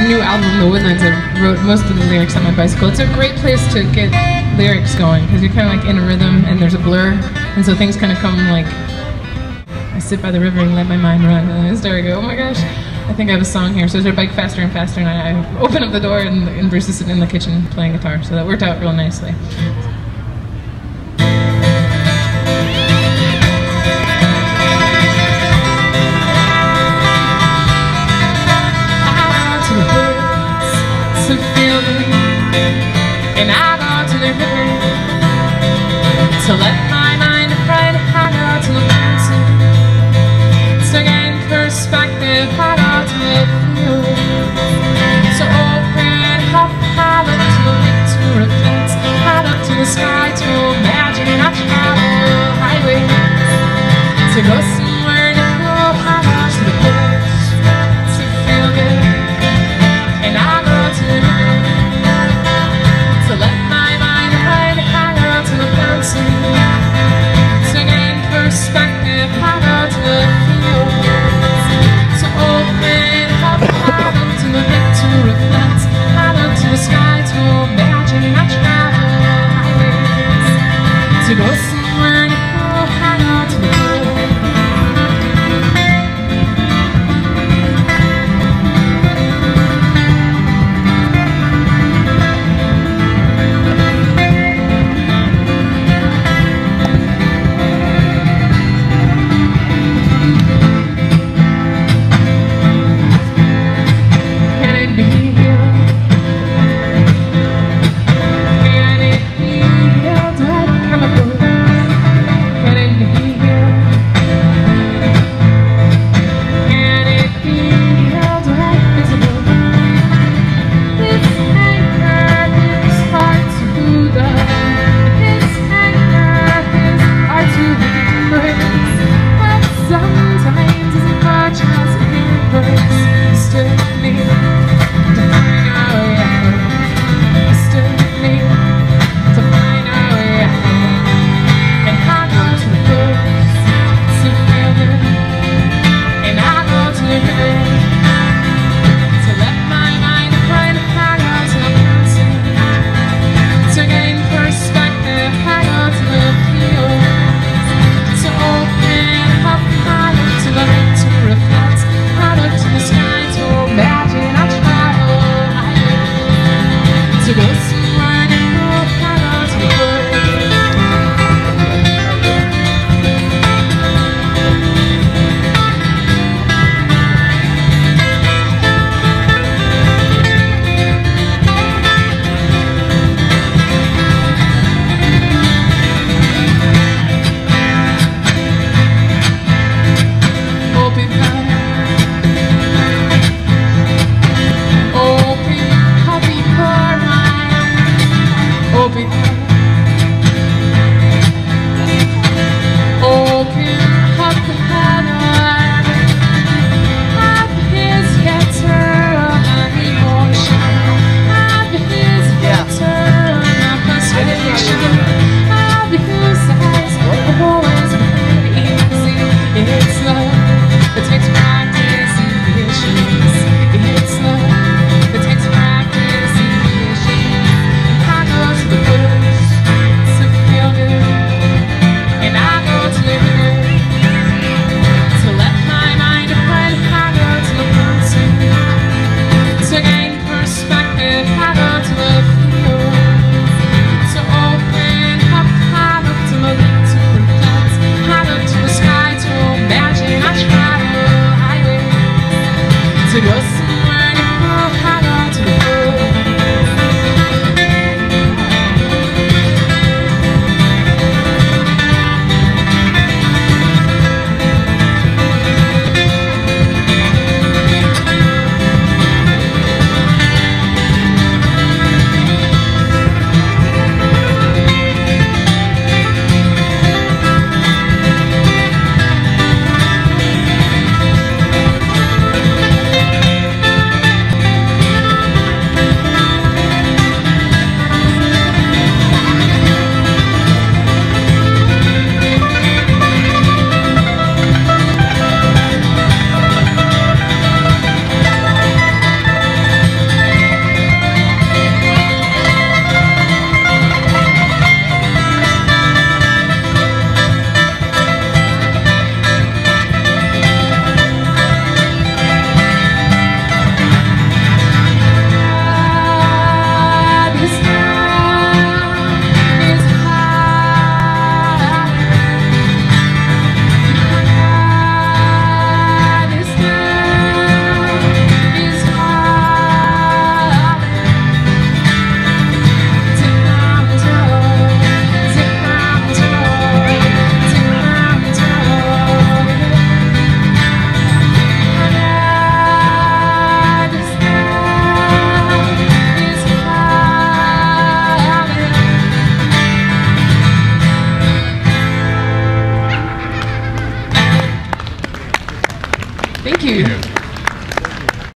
new album, The Woodlands, I wrote most of the lyrics on my bicycle. It's a great place to get lyrics going because you're kind of like in a rhythm and there's a blur, and so things kind of come like, I sit by the river and let my mind run, and I start to go, oh my gosh, I think I have a song here. So as I bike faster and faster, and I open up the door, and Bruce is sitting in the kitchen playing guitar, so that worked out real nicely. And I go to the river to let my mind ride. I go to the mountain to gain perspective. I go to the field to open up. I look to the lake to reflect. I look to the sky to imagine. I travel highways to go somewhere new. I go to the bush to feel good. And I go to the river to let my mind ride. I go to the mountain to gain perspective. I go to the fields to open up. I look to the lake to reflect. I look to the sky to imagine. I travel highways to go somewhere new. I go to the be